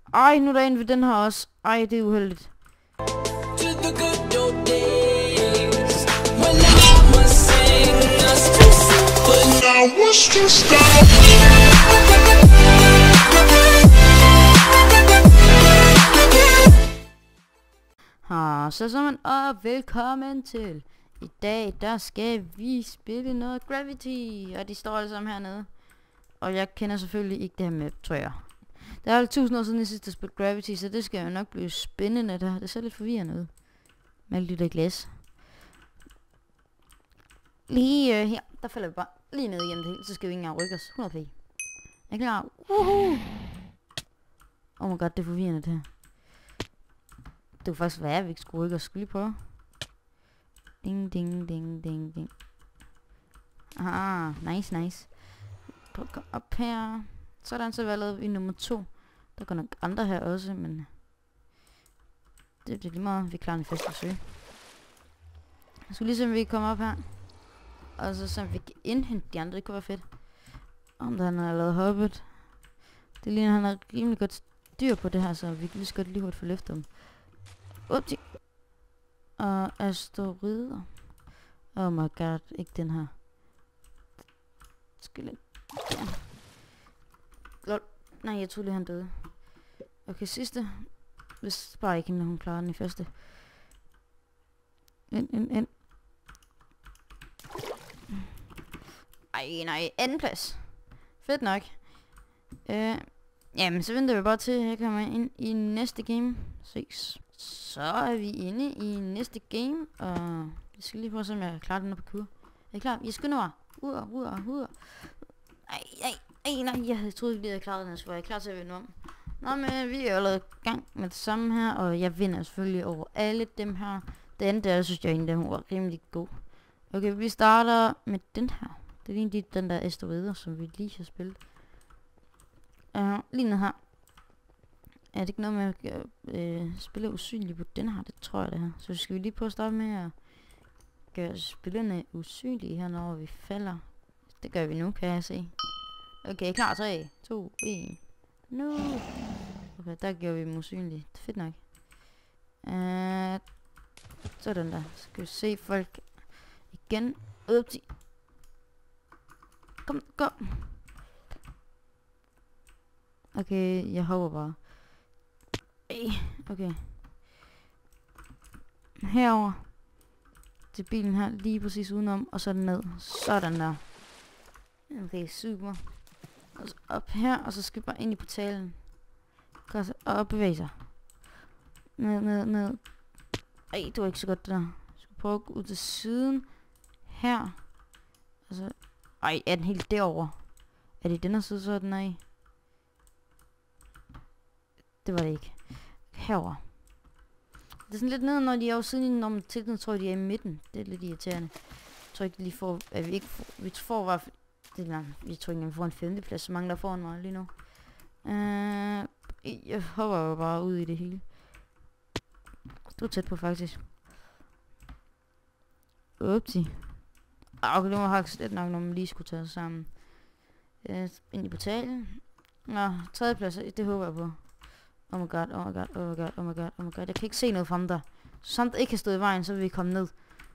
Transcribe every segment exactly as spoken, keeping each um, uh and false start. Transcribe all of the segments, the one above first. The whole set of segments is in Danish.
Ej, nu er der en ved den her også. Ej, det er uheldigt. Ha, så sammen og velkommen til. I dag, der skal vi spille noget Gravity, og de står alle sammen hernede. Og jeg kender selvfølgelig ikke det her map, tror jeg. Det er jo tusind år siden, jeg sidst spillet Gravity, så det skal jo nok blive spændende. Der. Det ser lidt forvirrende ud. Med alt det der glas. Lige øh, her, der falder vi bare lige ned igennem det hele, så skal vi ikke engang rykke os. hundrede p. Er I klar? Woohoo! Oh my god, det er forvirrende det her. Det kunne faktisk være, at vi ikke skulle rykke os. Skulle lige prøve. Ding, ding, ding, ding, ding. Ah, nice, nice. Prøv at komme op her. Sådan, så valgte vi nummer to. Der går nok andre her også, men det bliver lige meget, vi klarer den første forsøg. Jeg skulle lige se, om vi kan komme op her. Og så så vi kan indhente de andre, det kunne være fedt. Om der han har lavet hoppet. Det ligner, han har rimelig godt styr på det her, så vi kan lige så godt lige hurtigt få løftet dem. Upti. Og asteroider. Oh my god, ikke den her. Skal lidt. Ja. Lol. Nej, jeg troede lige han døde. Okay, sidste. Hvis bare ikke hende, hun klarer den i første. Ind, ind, ind. Ej, nej, anden plads. Fedt nok. Øh, jamen, så venter vi bare til, at jeg kommer ind i næste game. Ses. Så er vi inde i næste game, og jeg skal lige prøve at se, om jeg klarer den her parkour. Er I klar? Jeg skynder mig. Ur, ur, ur. Ej, ej, ej, nej, jeg troede ikke lige, at jeg klarede den, så var jeg klar til at vinde om. Nå, men vi er allerede i gang med det samme her, og jeg vinder selvfølgelig over alle dem her. Den der, synes jeg egentlig, den var rimelig god. Okay, vi starter med den her. Det er lige den der asteroider, som vi lige har spillet. Uh, lige ned her. Er det ikke noget med at øh, spille usynlig på den her? Det tror jeg det her. Så skal vi lige prøve at starte med at gøre spillerne usynlige her, når vi falder. Det gør vi nu, kan jeg se. Okay, klar. tre, to, et. Nu. Okay, der gjorde vi dem usynlige. Det er fedt nok. Uh, sådan der. Så skal vi se folk igen. Upti. Kom, kom. Okay, jeg hopper bare. Okay. Herover til bilen her, lige præcis udenom, og så ned. Sådan der. Okay, super. Og så op her, og så skal vi bare ind i portalen. Og bevæge sig. Ned, ned, ned. Ej, det var ikke så godt det der. Jeg skal prøve at gå ud til siden. Her. Og så. Ej, er den helt derovre? Er det den her side, så er den af? Det var det ikke. Herover. Det er sådan lidt ned, når de er jo siden, når man til tror jeg, de er i midten. Det er lidt irriterende. Jeg tror ikke lige får, at vi ikke får, vi får i hvert fald, det er, vi tror ikke, at vi får en femteplads, så mange der foran mig lige nu. Uh, jeg hopper jo bare ud i det hele. Det var tæt på faktisk. Upsi. Okay, det var faktisk lidt nok, når man lige skulle tage sig sammen. Uh, ind i portalen. Nå, tredjeplads, det håber jeg på. Oh my god, oh my god, oh my god, oh my god, oh my god. Jeg kan ikke se noget fra der. Samt ikke har stået i vejen, så vil vi komme ned.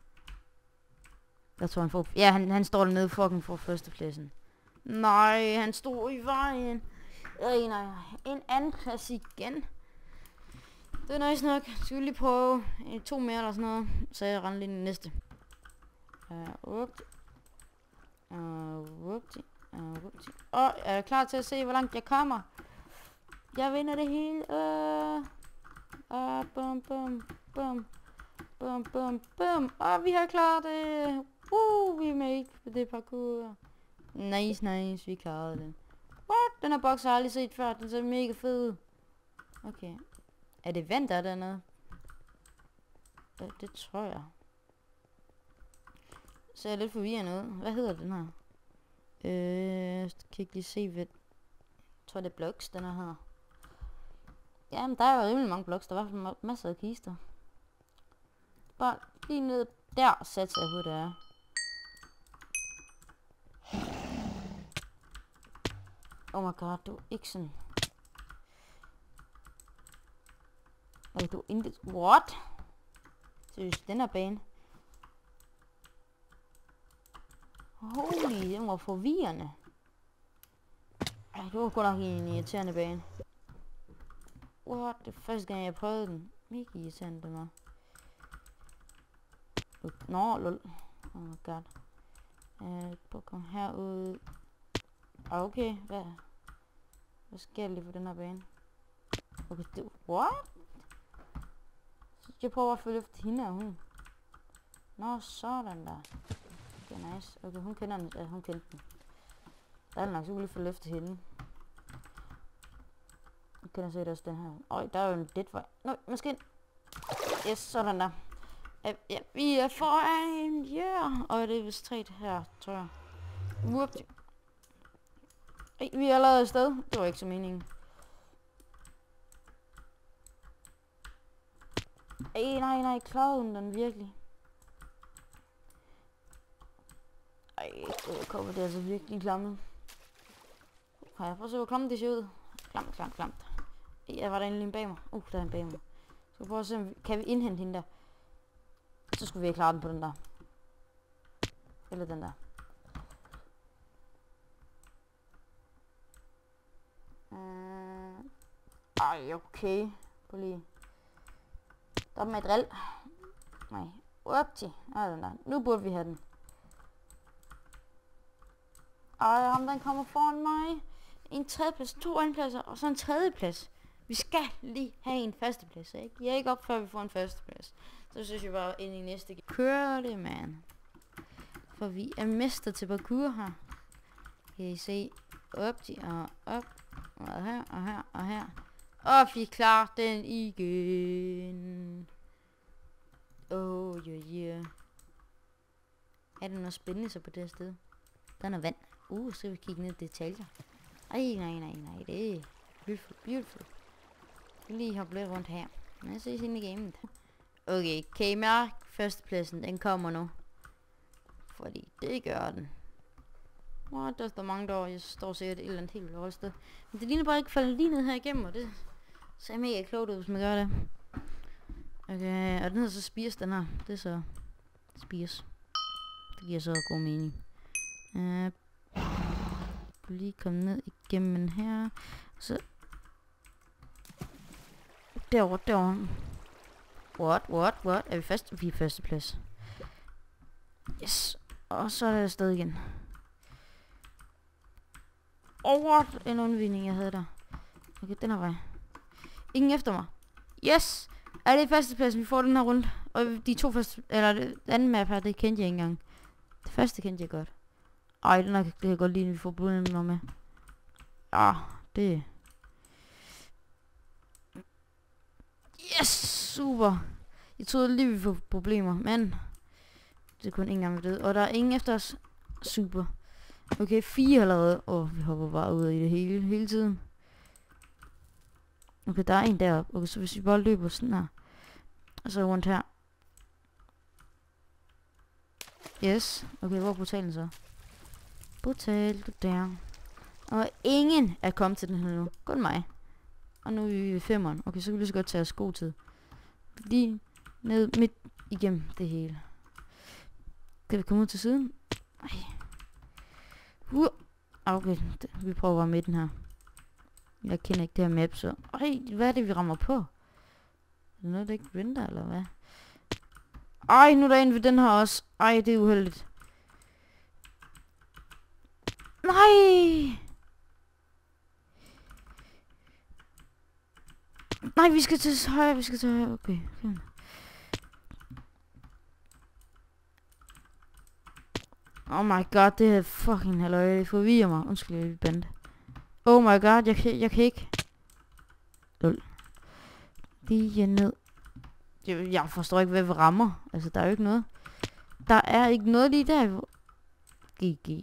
Jeg tror han får. Ja, han, han står dernede fucking for førstepladsen. Nej, han stod i vejen. Ej, nej, en anden plads igen. Det er nice nok. Skal vi lige prøve en, to mere eller sådan noget. Så jeg render lige den næste. Uh, whoopty. Uh, whoopty. Uh, whoopty. Og er jeg klar til at se, hvor langt jeg kommer? Jeg vinder det hele. Uh, uh, bum, bum, bum. Bum, bum, bum. Og vi har klaret det. Uh, vi er med på det parkour. Nice, nice. Vi klarede det. What? Den her boks har jeg aldrig set før. Den ser mega fed ud. Okay. Er det vand, der er dernede? Ja, det tror jeg. Så er jeg lidt forvirrende ud. Hvad hedder den her? Øh, kan ikke lige se, hvad. Jeg tror, det er blocks, den her her. Jamen, der er jo rimelig mange blocks. Der er i hvert fald masser af kister. Bare lige ned der, satser jeg på, det er. Oh my god, du er ikke sådan. Okay, du intet. What? Seriøst, den her bane. Holy, den var forvirrende. Ej, det var godt nok en irriterende bane. What? Det er første gang, jeg prøvede den. Mega irriterende, den var. Nå, lol. Oh my god. Jeg prøver at komme herud. Okay, hvad? Hvad sker der lige for den her bane? Okay, det... What? Jeg prøver at følge efter hende og hun. Nå, sådan der. Okay, nice. Okay, hun kender den. Ja, hun kendte den. Der er nok, så kunne lige følge efter hende. Jeg kender sikkert også den her. Øj, der er jo en deadvej. Nå, måske. Yes, sådan der. Ja, ja, vi er foran. Ja. Yeah. Og det er vist tre her, tror jeg. Whoop. Ej, vi er allerede afsted. Det var ikke så meningen. Ej, nej, nej, klarede hun den virkelig? Ej, det kommer det er altså virkelig klammet. Kan jeg prøve at se, hvor klammet det ser ud? Klamt, klamt, klamt. Jeg var der egentlig bag mig. Uh, der er en bag mig. Så prøve at se, om vi, kan vi indhente hende der? Så skulle vi have klaret den på den der. Eller den der. Uh, ej, okay. Prøv lige. Der er med drill. Nej. Up til. Ah, den der. Nu burde vi have den. Ej, ham den kommer foran mig. En tredjeplads, to andenpladser og så en tredjeplads. Vi skal lige have en førsteplads, ikke? Jeg er ikke op, før vi får en førsteplads. Så synes jeg bare ind i næste game. Kør det, man. For vi er mester til parkour her. Kan I se? Op til og op. Og her, og her, og her. Og vi klarer den igen. Oh, yeah, yeah. Er der noget spændende så på det her sted? Der er noget vand. Uh, så vil vi kigge ned i detaljer. Ej, nej, nej, nej, det er beautiful, beautiful. Vi lige hoppe lidt rundt her. Lad os se ind i gamet. Okay, kan I mærke førstepladsen? Den kommer nu. Fordi det gør den. What, der står mange der, jeg står sikkert et eller andet helt vildt sted. Men det ligner bare ikke falde lige ned her igennem, og det ser mega klogt ud, hvis man gør det. Okay, og den hedder så Spears, den her. Det er så Spears. Det giver så god mening. Uh, lige komme ned igennem her. Så derovre, derovre. What, what, what? Er vi fast? Vi er førsteplads. Yes. Og så er der afsted igen. Oh, what? En undvigning, jeg havde der. Okay, den her vej. Ingen efter mig. Yes! Er det førsteplads, vi får den her rundt? Og de to første, eller det anden map her, det kendte jeg ikke engang. Det første kendte jeg godt. Ej, den her, det kan jeg godt lide, at vi får problemer med. Ja, det... Yes! Super! Jeg troede lige, vi får problemer, men... Det er kun en gang, vi døde. Og der er ingen efter os. Super. Okay, fire allerede. Åh, oh, vi hopper bare ud i det hele, hele tiden. Okay, der er en deroppe. Okay, så hvis vi bare løber sådan her. Og så rundt her. Yes. Okay, hvor er portalen så? Portal, der. Og ingen er kommet til den her nu. Kun mig. Og nu er vi ved femmeren. Okay, så kan vi lige så godt tage os god tid. Lige ned midt igennem det hele. Kan vi komme ud til siden? Ej. Uh. Okay, vi prøver bare midten her. Jeg kender ikke det her map, så... Ej, hvad er det, vi rammer på? Er det noget, der ikke venter, eller hvad? Ej, nu er der en ved den her også. Ej, det er uheldigt. Nej! Nej, vi skal til højre, vi skal til højre. Okay, okay. Oh my god, det er fucking halløj. Det forvirrer mig. Undskyld, jeg er bandt. Oh my god, jeg kan, jeg kan ikke. Lol. Lige ned. Jeg, jeg forstår ikke, hvad vi rammer. Altså, der er jo ikke noget. Der er ikke noget lige der. G G.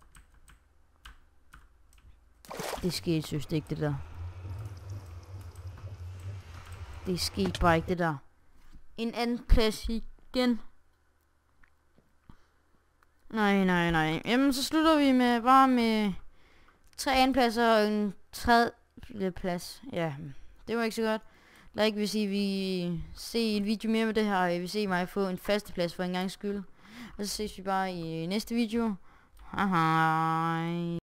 Det skete, synes det ikke, det der. Det skete bare ikke, det der. En anden plads igen. Nej, nej, nej. Jamen, så slutter vi med bare med tre andenpladser og en tredje plads. Ja, det var ikke så godt. like, hvis I vil se en video mere med det her, og I vil se mig få en fasteplads for en gang skyld. Og så ses vi bare i næste video. Hej hej.